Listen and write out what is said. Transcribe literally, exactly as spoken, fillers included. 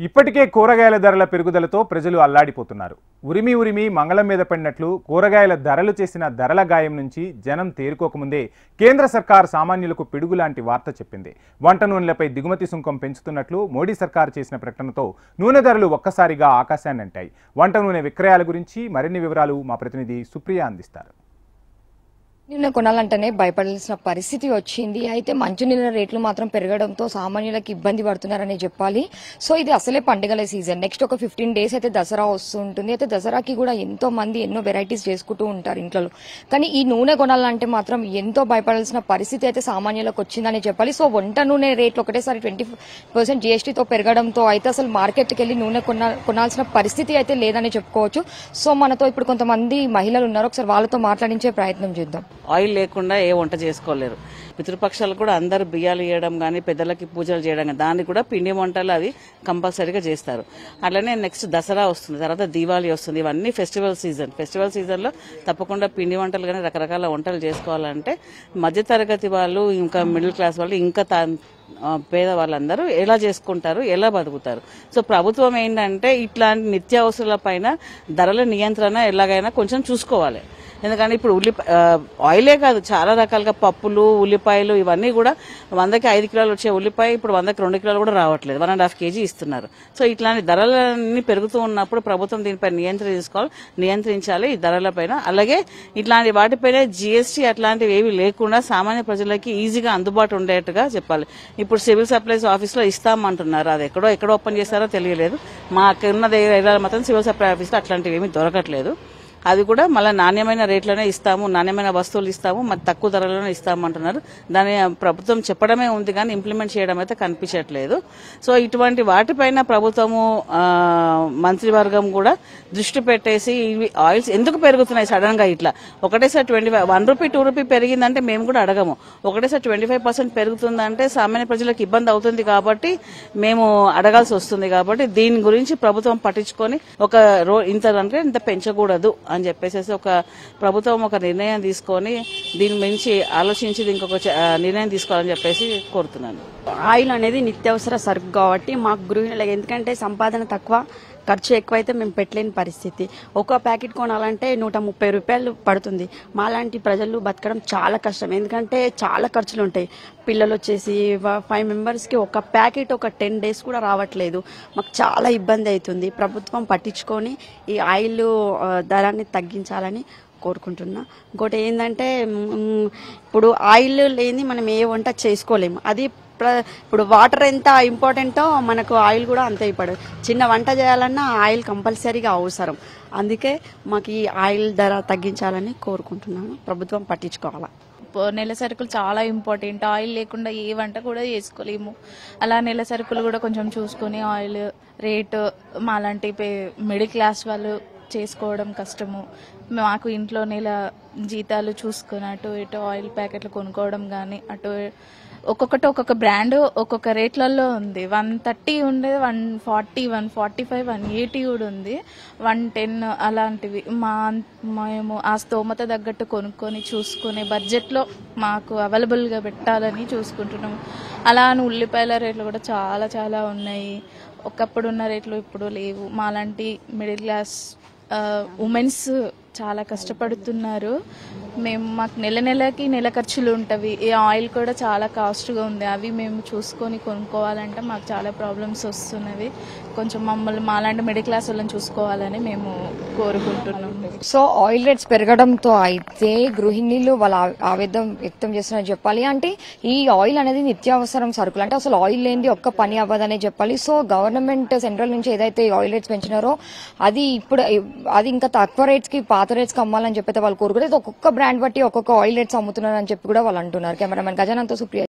ఇప్పటికే కూరగాయల ధరల పెరుగుదలతో ప్రజలు అల్లాడిపోతున్నారు. ఉరిమి ఉరిమి మంగళం మీద పడినట్లు కూరగాయల ధరలు చేసిన ధరల గాయం నుంచి జనం తేరుకోకముందే కేంద్ర సర్కార్ సామాన్యులకు పిడుగులాంటి వార్త చెప్పింది. వంట నూనెలపై దిగుమతి సుంకం పెంచుతున్నట్లు మోడీ సర్కార్ చేసిన ప్రకటనతో నూనె ధరలు ఒక్కసారిగా ఆకాశాన్ని అంటాయి. వంట నూనె విక్రయాల గురించి మరిన్ని వివరాలు మా ప్రతినిధి సుప్రియ అందిస్తారు. నూనె కొనాలంటేనే భయపడాల్సిన పరిస్థితి వచ్చింది. అయితే మంచినీళ్ళ రేట్లు మాత్రం పెరగడంతో సామాన్యులకు ఇబ్బంది పడుతున్నారని చెప్పాలి. సో ఇది అసలే పండుగల సీజన్. నెక్స్ట్ ఒక ఫిఫ్టీన్ డేస్ అయితే దసరా వస్తుంటుంది. అయితే దసరాకి కూడా ఎంతో మంది ఎన్నో వెరైటీస్ చేసుకుంటూ ఉంటారు ఇంట్లో. కానీ ఈ నూనె కొనాలంటే మాత్రం ఎంతో భయపడాల్సిన పరిస్థితి అయితే సామాన్యులకు వచ్చిందని చెప్పాలి. సో వంట నూనె రేట్లు ఒకటేసారి ట్వంటీ పర్సెంట్ జీఎస్టీతో పెరగడంతో అయితే అసలు మార్కెట్కి వెళ్ళి నూనె కొన కొనాల్సిన పరిస్థితి అయితే లేదని చెప్పుకోవచ్చు. సో మనతో ఇప్పుడు కొంతమంది మహిళలు ఉన్నారు. ఒకసారి వాళ్ళతో మాట్లాడించే ప్రయత్నం చేద్దాం. ఆయిల్ లేకుండా ఏ వంట చేసుకోలేరు. పితృపక్షాలు కూడా అందరు బియ్యాలు వేయడం కానీ పెద్దలకి పూజలు చేయడం కానీ దాన్ని కూడా పిండి వంటలు అది కంపల్సరీగా చేస్తారు. అట్లనే నెక్స్ట్ దసరా వస్తుంది, తర్వాత దీవాళి వస్తుంది. ఇవన్నీ ఫెస్టివల్ సీజన్. ఫెస్టివల్ సీజన్లో తప్పకుండా పిండి వంటలు కానీ రకరకాల వంటలు చేసుకోవాలంటే మధ్యతరగతి వాళ్ళు ఇంకా మిడిల్ క్లాస్ వాళ్ళు ఇంకా పేద వాళ్ళందరూ ఎలా చేసుకుంటారు, ఎలా బతుకుతారు. సో ప్రభుత్వం ఏంటంటే ఇట్లాంటి నిత్యావసరాల పైన ధరల నియంత్రణ ఎలాగైనా కొంచెం చూసుకోవాలి. ఎందుకంటే ఇప్పుడు ఉల్లిపాయ ఆయిలే కాదు, చాలా రకాలుగా పప్పులు, ఉల్లిపాయలు ఇవన్నీ కూడా వందకి ఐదు కిలోలు వచ్చే ఉల్లిపాయ ఇప్పుడు వందకి రెండు కిలోలు కూడా రావట్లేదు, వన్ అండ్ హాఫ్ కేజీ ఇస్తున్నారు. సో ఇట్లాంటి ధరలన్నీ పెరుగుతూ ఉన్నప్పుడు ప్రభుత్వం దీనిపై నియంత్రణ తీసుకోవాలి, నియంత్రించాలి ఈ ధరలపైన. అలాగే ఇట్లాంటి వాటిపైన జీఎస్టీ అట్లాంటివి ఏవి లేకుండా సామాన్య ప్రజలకి ఈజీగా అందుబాటు ఉండేట్టుగా చెప్పాలి. ఇప్పుడు సివిల్ సప్లైస్ ఆఫీస్లో ఇస్తామంటున్నారు, అది ఎక్కడో ఎక్కడో ఓపెన్ చేస్తారో తెలియలేదు. మాకున్న ఏరియాలో మాత్రం సివిల్ సప్లై ఆఫీస్లో అట్లాంటివి ఏమీ దొరకట్లేదు. అది కూడా మళ్ళీ నాణ్యమైన రేట్లోనే ఇస్తాము, నాణ్యమైన వస్తువులు ఇస్తాము, మరి తక్కువ ధరలోనే ఇస్తామంటున్నారు. దాన్ని ప్రభుత్వం చెప్పడమే ఉంది కానీ ఇంప్లిమెంట్ చేయడం అయితే కనిపించట్లేదు. సో ఇటువంటి వాటిపైన ప్రభుత్వము మంత్రివర్గం కూడా దృష్టి పెట్టేసి ఇవి ఆయిల్స్ ఎందుకు పెరుగుతున్నాయి సడన్ గా ఇట్లా ఒకటేసారి twenty five one rupee two rupee పెరిగిందంటే మేము కూడా అడగము. ఒకటేసారి ట్వంటీ ఫైవ్ పర్సెంట్ పెరుగుతుందంటే సామాన్య ప్రజలకు ఇబ్బంది అవుతుంది కాబట్టి మేము అడగాల్సి వస్తుంది. కాబట్టి దీని గురించి ప్రభుత్వం పట్టించుకొని ఒక రో ఇంత అంటే ఇంత పెంచకూడదు అని చెప్పేసి ఒక ప్రభుత్వం ఒక నిర్ణయం తీసుకొని దీని మించి ఆలోచించి ఇంకొక నిర్ణయం తీసుకోవాలని చెప్పేసి కోరుతున్నాను. ఆయిల్ అనేది నిత్యావసర సరుకు కాబట్టి మాకు గృహిణులకు ఎందుకంటే సంపాదన తక్కువ, ఖర్చు ఎక్కువైతే మేము పెట్టలేని పరిస్థితి. ఒక ప్యాకెట్ కొనాలంటే నూట ముప్పై రూపాయలు పడుతుంది. మాలాంటి ప్రజలు బతకడం చాలా కష్టం, ఎందుకంటే చాలా ఖర్చులు ఉంటాయి. పిల్లలు వచ్చేసి ఫైవ్ మెంబర్స్కి ఒక ప్యాకెట్ ఒక టెన్ డేస్ కూడా రావట్లేదు. మాకు చాలా ఇబ్బంది అవుతుంది. ప్రభుత్వం పట్టించుకొని ఈ ఆయిల్ ధరాన్ని తగ్గించాలని కోరుకుంటున్నా. ఇంకోటి ఏంటంటే ఇప్పుడు ఆయిల్ లేని మనం ఏ వంట చేసుకోలేము. అది ఇప్పుడు వాటర్ ఎంత ఇంపార్టెంటో మనకు ఆయిల్ కూడా అంతే ఇంపార్టెంట్. చిన్న వంట చేయాలన్నా ఆయిల్ కంపల్సరీగా అవసరం. అందుకే మాకు ఈ ఆయిల్ ధర తగ్గించాలని కోరుకుంటున్నాను. ప్రభుత్వం పట్టించుకోవాలా. నెల సరుకులు చాలా ఇంపార్టెంట్. ఆయిల్ లేకుండా ఏ వంట కూడా చేసుకోలేము. అలా నెల సరుకులు కూడా కొంచెం చూసుకొని ఆయిల్ రేటు మాలాంటి మిడిల్ క్లాస్ వాళ్ళు చేసుకోవడం కష్టము. మాకు ఇంట్లో నెల జీతాలు చూసుకొని అటు ఇటు ఆయిల్ ప్యాకెట్లు కొనుక్కోవడం కానీ అటు ఒక్కొక్కటి ఒక్కొక్క బ్రాండ్ ఒక్కొక్క రేట్లలో ఉంది. వన్ థర్టీ ఉండేది one forty one forty five one eighty కూడా ఉంది, వన్ టెన్ అలాంటివి. మా మేము ఆ స్తోమత తగ్గట్టు కొనుక్కొని చూసుకునే బడ్జెట్లో మాకు అవైలబుల్గా పెట్టాలని చూసుకుంటున్నాము. అలా ఉల్లిపాయల రేట్లు కూడా చాలా చాలా ఉన్నాయి. ఒకప్పుడు ఉన్న రేట్లు ఇప్పుడు లేవు. మాలాంటి మిడిల్ క్లాస్ ఉమెన్స్ చాలా కష్టపడుతున్నారు. మేము మాకు నెల నెలకి నెల ఖర్చులు ఉంటవి. ఈ ఆయిల్ కూడా చాలా కాస్ట్గా ఉంది. అవి మేము చూసుకొని కొనుక్కోవాలంటే మాకు చాలా ప్రాబ్లమ్స్ వస్తున్నవి. కొంచెం మమ్మల్ని మాలాంటి మిడిల్ క్లాస్ వాళ్ళని చూసుకోవాలని మేము కోరుకుంటున్నాము. సో ఆయిల్ రేట్స్ పెరగడంతో అయితే గృహిణులు వాళ్ళ ఆవేదన వ్యక్తం చేస్తున్నారని చెప్పాలి. అంటే ఈ ఆయిల్ అనేది నిత్యావసరం సరుకులు, అంటే అసలు ఆయిల్ లేనిది ఒక్క పని అవ్వదనే చెప్పాలి. సో గవర్నమెంట్ సెంట్రల్ నుంచి ఏదైతే ఆయిల్ రేట్స్ పెంచినారో అది ఇప్పుడు అది ఇంకా తక్కువ రేట్స్ కి పాత రేట్స్ కి అమ్మాలని చెప్పి వాళ్ళు కోరుకుంటే ఒక్కొక్క బ్రాండ్ బట్టి ఒక్కొక్క ఆయిల్ రేట్స్ అమ్ముతున్నారని చెప్పి కూడా వాళ్ళు అంటున్నారు. కెమెరామెన్ గజానంతో సుప్రియ.